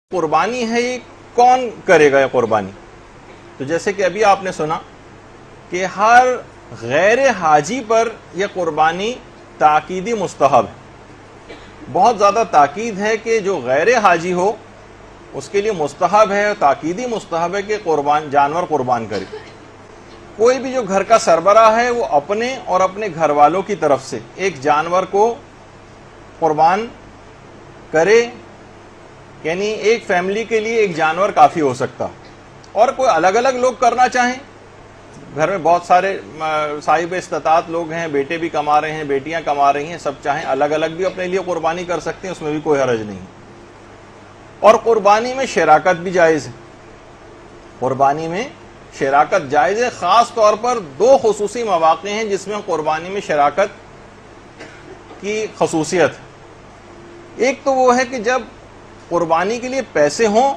قربانی ہے یہ کون کرے گا یہ قربانی؟ تو جیسے کہ ابھی آپ نے سنا کہ ہر غیر حاجی پر یہ قربانی تاکیدی مستحب ہے. بہت زیادہ تاکید ہے کہ جو غیر حاجی ہو اس کے لیے مستحب ہے، تاکیدی مستحب ہے کہ جانور قربان کرے. کوئی بھی جو گھر کا سربراہ ہے وہ اپنے اور اپنے گھر والوں کی طرف سے ایک جانور کو قربان کرے، یعنی ایک فیملی کے لیے ایک جانور کافی ہو سکتا. اور کوئی الگ الگ لوگ کرنا چاہیں، گھر میں بہت سارے صاحب استطاعت لوگ ہیں، بیٹے بھی کما رہے ہیں، بیٹیاں کما رہی ہیں، سب چاہیں الگ الگ بھی اپنے لیے قربانی کر سکتے ہیں، اس میں بھی کوئی حرج نہیں. اور قربانی میں شراکت بھی جائز ہے. قربانی میں شراکت جائز ہے. خاص طور پر دو خصوصی مواقع ہیں جس میں قربانی میں شراکت کی خصوصیت ہے. ایک تو وہ ہے کہ جب قربانی کے لیے پیسے ہوں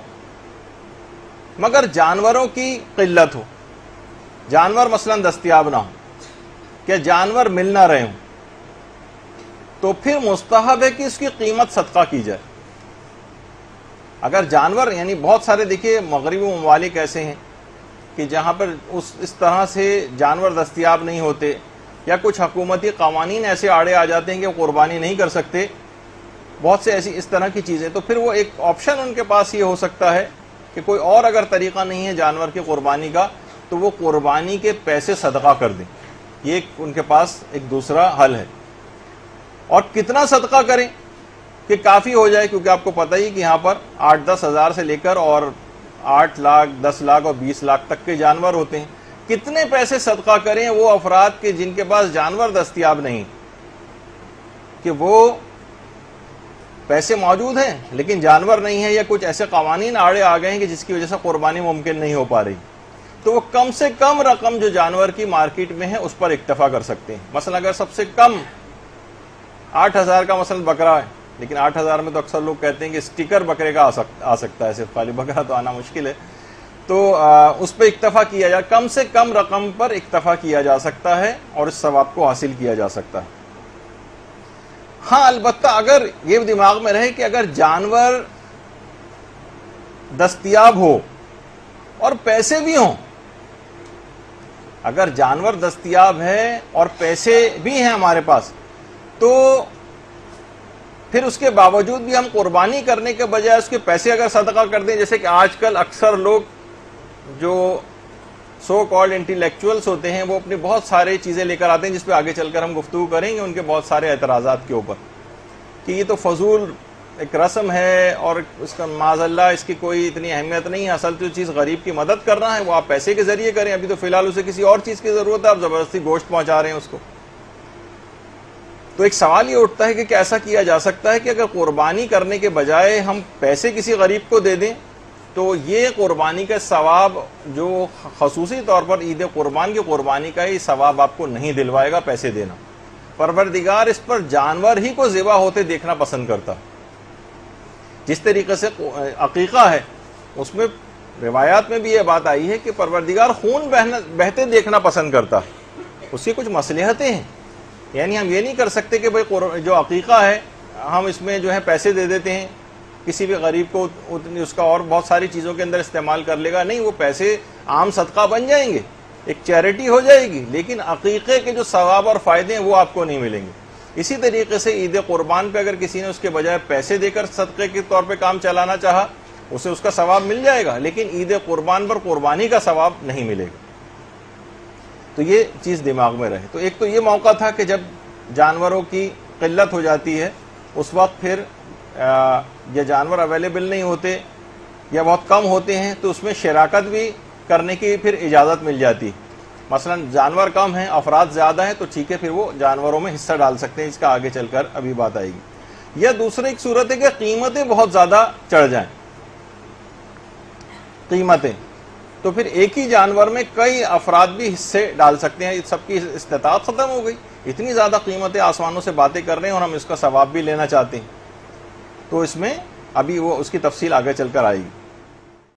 مگر جانوروں کی قلت ہو، جانور مثلا دستیاب نہ ہو، کہ جانور مل نہ رہے ہوں، تو پھر مستحب ہے کہ اس کی قیمت صدقہ کی جائے. اگر جانور، یعنی بہت سارے دیکھیے مغربی ممالک ایسے ہیں کہ جہاں پر اس طرح سے جانور دستیاب نہیں ہوتے، یا کچھ حکومتی قوانین ایسے آڑے آ جاتے ہیں کہ وہ قربانی نہیں کر سکتے، بہت سے ایسی اس طرح کی چیزیں. تو پھر وہ ایک آپشن ان کے پاس یہ ہو سکتا ہے کہ کوئی اور اگر طریقہ نہیں ہے جانور کی قربانی کا تو وہ قربانی کے پیسے صدقہ کر دیں. یہ ان کے پاس ایک دوسرا حل ہے. اور کتنا صدقہ کریں کہ کافی ہو جائے، کیونکہ آپ کو پتہ ہی کہ یہاں پر 8-10 ہزار سے لے کر اور 8 لاکھ 10 لاکھ اور 20 لاکھ تک کے جانور ہوتے ہیں. کتنے پیسے صدقہ کریں وہ افراد کے جن کے پاس جانور دستیاب نہیں، کہ وہ پیسے موجود ہیں لیکن جانور نہیں ہے، یا کچھ ایسے قوانین آڑے آ گئے ہیں کہ جس کی وجہ سے قربانی ممکن نہیں ہو پا رہی. تو وہ کم سے کم رقم جو جانور کی مارکیٹ میں ہے اس پر اکتفا کر سکتے ہیں. مثلا اگر سب سے کم 8,000 کا مثلا بکرا ہے، لیکن 8,000 میں تو اکثر لوگ کہتے ہیں کہ سٹیکر بکرے کا آ سکتا ہے، صرف خالی بکرا تو آنا مشکل ہے، تو اس پہ اکتفا کیا جائے. کم سے کم رقم پر اکتفا کیا جا سکتا ہے اور اس ثواب کو حاصل کیا جا سکتا ہے. ہاں البتہ اگر یہ دماغ میں رہے کہ اگر جانور دستیاب ہو اور پیسے بھی ہوں، اگر جانور دستیاب ہے اور پیسے بھی ہیں ہمارے پاس، تو پھر اس کے باوجود بھی ہم قربانی کرنے کے بجائے اس کے پیسے اگر صدقہ کر دیں، جیسے کہ آج کل اکثر لوگ جو سو کالڈ انٹیلیکچوئلس ہوتے ہیں وہ اپنی بہت سارے چیزیں لے کر آتے ہیں جس پہ آگے چل کر ہم گفتگو کریں گے، ان کے بہت سارے اعتراضات کے اوپر، کہ یہ تو فضول ایک رسم ہے اور اس کا معاذ اللہ اس کی کوئی اتنی اہمیت نہیں ہے، اصل تو چیز غریب کی مدد کرنا ہے، وہ آپ پیسے کے ذریعے کریں. ابھی تو فی الحال اسے کسی اور چیز کی ضرورت ہے، آپ زبردستی گوشت پہنچا رہے ہیں اس کو. تو ایک سوال یہ اٹھتا ہے کہ ایسا کیا جا سکتا ہے کہ اگر قربانی کرنے کے بجائے ہم پیسے کسی غریب کو دے دیں تو یہ قربانی کا ثواب جو خصوصی طور پر عید قربان کی قربانی کا یہ ثواب آپ کو نہیں دلوائے گا پیسے دینا. پروردگار اس پر جانور ہی کو ذبح ہوتے دیکھنا پسند کرتا. جس طریقے سے عقیقہ ہے اس میں روایات میں بھی یہ بات آئی ہے کہ پروردگار خون بہتے دیکھنا پسند کرتا. اس کی کچھ مصلحتیں ہیں، یعنی ہم یہ نہیں کر سکتے کہ بھئی جو عقیقہ ہے ہم اس میں جو ہے پیسے دے دیتے ہیں کسی بھی غریب کو، اس کا اور بہت ساری چیزوں کے اندر استعمال کر لے گا. نہیں، وہ پیسے عام صدقہ بن جائیں گے، ایک چیریٹی ہو جائے گی، لیکن عقیقے کے جو ثواب اور فائدے ہیں وہ آپ کو نہیں ملیں گے. اسی طریقے سے عید قربان پہ اگر کسی نے اس کے بجائے پیسے دے کر صدقے کے طور پہ کام چلانا چاہا، اسے اس کا ثواب مل جائے گا، لیکن عید قربان پر قربانی کا ثواب نہیں ملے گا. تو یہ چیز دماغ میں رہے. تو ایک تو یہ موقع تھا کہ جب جانوروں کی قلت ہو جاتی ہے، اس وقت پھر یہ جانور اویلیبل نہیں ہوتے یا بہت کم ہوتے ہیں، تو اس میں شراکت بھی کرنے کی پھر اجازت مل جاتی. مثلا جانور کم ہیں، افراد زیادہ ہیں، تو ٹھیک ہے پھر وہ جانوروں میں حصہ ڈال سکتے ہیں. اس کا آگے چل کر ابھی بات آئے گی. یا دوسری ایک صورت ہے کہ قیمتیں بہت زیادہ چڑھ جائیں، قیمتیں، تو پھر ایک ہی جانور میں کئی افراد بھی حصے ڈال سکتے ہیں. سب کی استطاعت ختم ہو گئی، اتنی زیادہ قیمتیں آسمانوں سے باتیں کر رہے ہیں اور ہم اس کا ثواب بھی لینا چاہتے ہیں. تو اس میں ابھی وہ اس کی تفصیل آگے چل کر آئے گی.